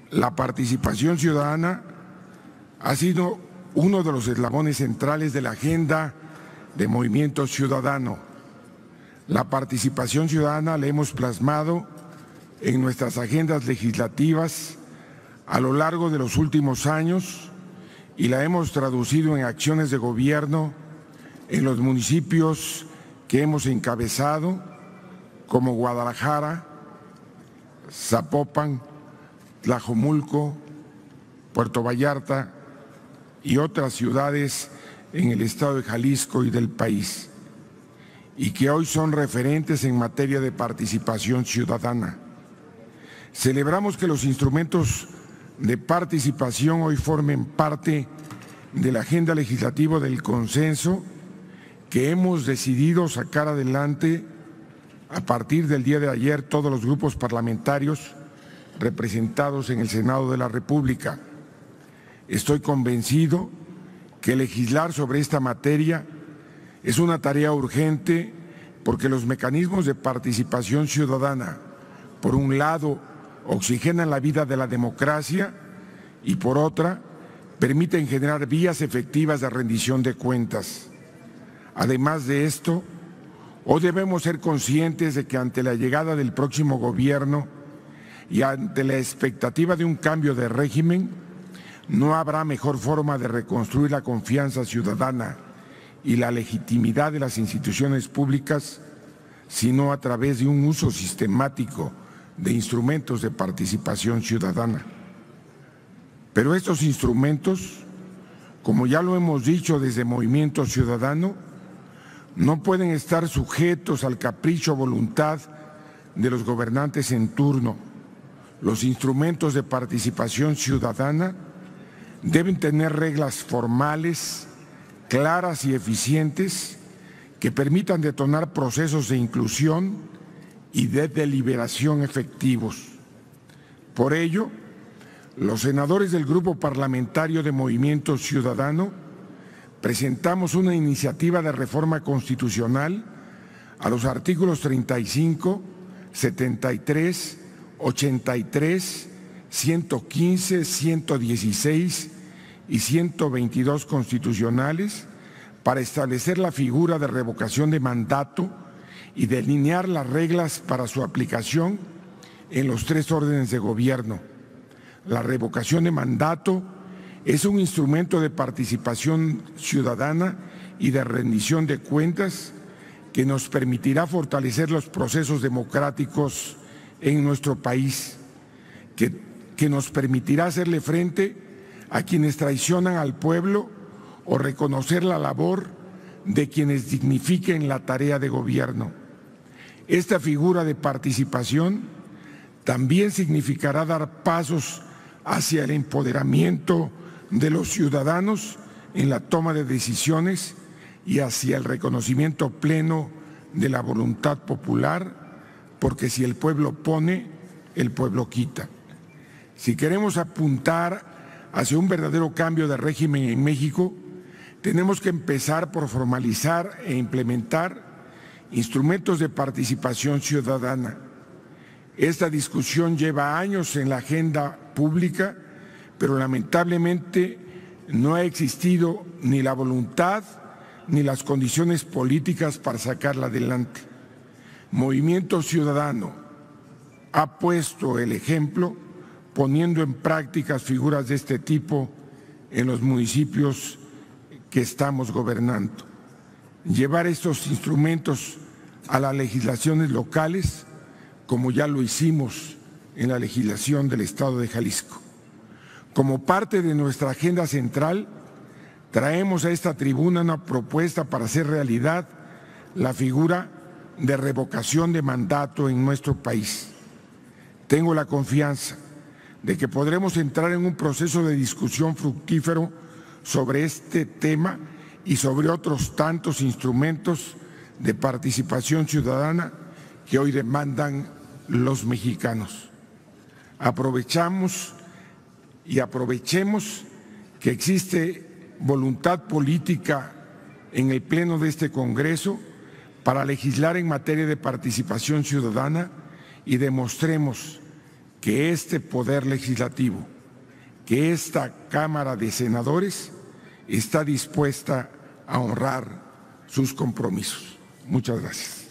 La participación ciudadana ha sido uno de los eslabones centrales de la agenda de Movimiento Ciudadano. La participación ciudadana la hemos plasmado en nuestras agendas legislativas a lo largo de los últimos años y la hemos traducido en acciones de gobierno en los municipios que hemos encabezado, como Guadalajara, Zapopan, Tlajomulco, Puerto Vallarta y otras ciudades en el estado de Jalisco y del país, y que hoy son referentes en materia de participación ciudadana. Celebramos que los instrumentos de participación hoy formen parte de la agenda legislativa del consenso que hemos decidido sacar adelante a partir del día de ayer todos los grupos parlamentarios representados en el Senado de la República. Estoy convencido que legislar sobre esta materia es una tarea urgente porque los mecanismos de participación ciudadana, por un lado, oxigenan la vida de la democracia y por otra, permiten generar vías efectivas de rendición de cuentas. Además de esto, hoy debemos ser conscientes de que ante la llegada del próximo gobierno y ante la expectativa de un cambio de régimen, no habrá mejor forma de reconstruir la confianza ciudadana y la legitimidad de las instituciones públicas, sino a través de un uso sistemático de instrumentos de participación ciudadana. Pero estos instrumentos, como ya lo hemos dicho desde Movimiento Ciudadano, no pueden estar sujetos al capricho o voluntad de los gobernantes en turno. Los instrumentos de participación ciudadana deben tener reglas formales, claras y eficientes que permitan detonar procesos de inclusión y de deliberación efectivos. Por ello, los senadores del Grupo Parlamentario de Movimiento Ciudadano presentamos una iniciativa de reforma constitucional a los artículos 35, 73, 83, 115, 116 y 122 constitucionales para establecer la figura de revocación de mandato y delinear las reglas para su aplicación en los tres órdenes de gobierno. La revocación de mandato es un instrumento de participación ciudadana y de rendición de cuentas que nos permitirá fortalecer los procesos democráticos en nuestro país, que nos permitirá hacerle frente a quienes traicionan al pueblo o reconocer la labor de quienes dignifiquen la tarea de gobierno. Esta figura de participación también significará dar pasos hacia el empoderamiento de los ciudadanos en la toma de decisiones y hacia el reconocimiento pleno de la voluntad popular, porque si el pueblo pone, el pueblo quita. Si queremos apuntar hacia un verdadero cambio de régimen en México, tenemos que empezar por formalizar e implementar instrumentos de participación ciudadana. Esta discusión lleva años en la agenda pública, pero lamentablemente no ha existido ni la voluntad ni las condiciones políticas para sacarla adelante. Movimiento Ciudadano ha puesto el ejemplo poniendo en práctica figuras de este tipo en los municipios que estamos gobernando. Llevar estos instrumentos a las legislaciones locales, como ya lo hicimos en la legislación del Estado de Jalisco. Como parte de nuestra agenda central, traemos a esta tribuna una propuesta para hacer realidad la figura de revocación de mandato en nuestro país. Tengo la confianza de que podremos entrar en un proceso de discusión fructífero sobre este tema y sobre otros tantos instrumentos de participación ciudadana que hoy demandan los mexicanos. Aprovechemos que existe voluntad política en el Pleno de este Congreso para legislar en materia de participación ciudadana y demostremos que este Poder Legislativo, que esta Cámara de Senadores está dispuesta a honrar sus compromisos. Muchas gracias.